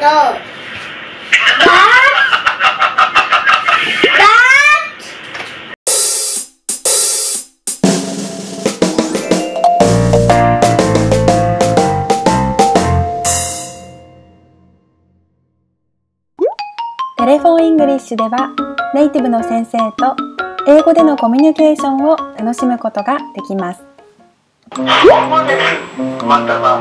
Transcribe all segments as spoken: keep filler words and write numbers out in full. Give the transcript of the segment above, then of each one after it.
know. That, that. テレフォンイングリッシュではネイティブの先生と英語でのコミュニケーションを楽しむことができます。 または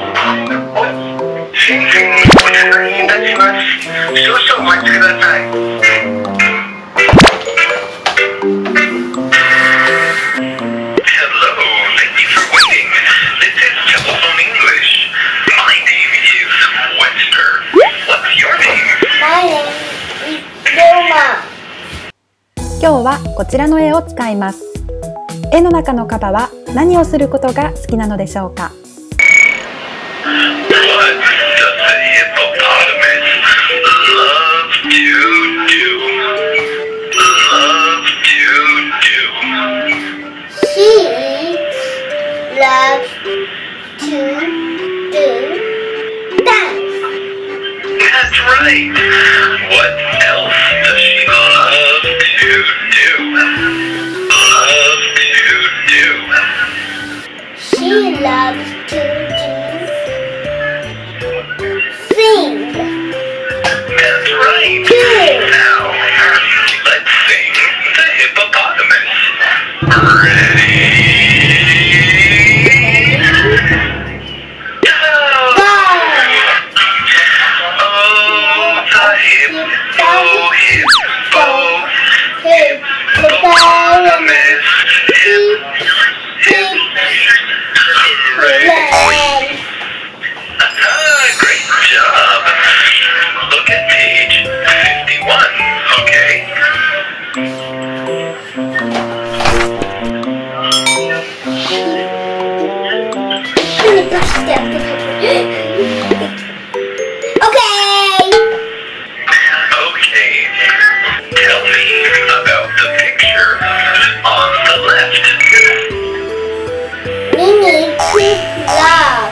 新鮮にお伝えいたします。少々お待ちください。Hello, thank you for waiting. This is Telephone English. My name is Webster. What's your name? My name is Wilma. 今日はこちらの絵を使います。絵の中のカバは何をすることが好きなのでしょうか？ What does the hippopotamus love to do? Love to do. She loves to do dance. That's right. What else does she love to do? Love to do. She loves to do sing. That's right. Now, let's sing the hippopotamus. Ready? Go! Oh, the hippo, hippo, hippopotamus. Hip, hip, hooray. Ah, great job. Look at page fifty-one, okay? Okay. Okay. Tell me about the picture on the left. Minnie quick love.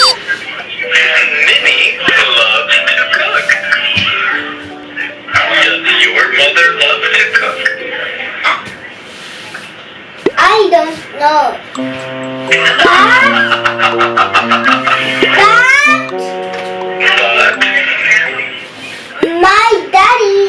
Minnie loves to cook. Does your mother love to cook? I don't know. That, that But my daddy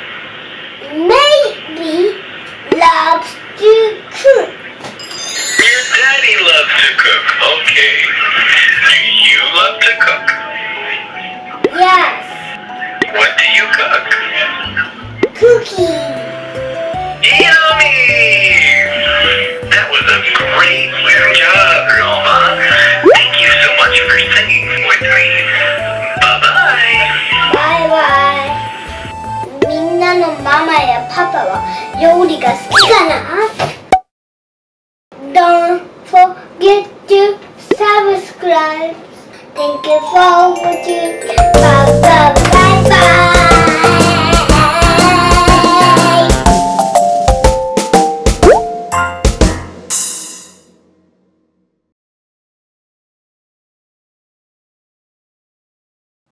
maybe loves to cook. your daddy loves to cook. Okay. Do you love to cook? Yes. What do you cook? Cookie. Yummy! That was a great job, Roma. Thank you so much for singing with me. Bye-bye. Bye bye. みんなのママやパパは料理が好きかな？ Don't forget to subscribe. Thank you for watching. Bye bye bye bye.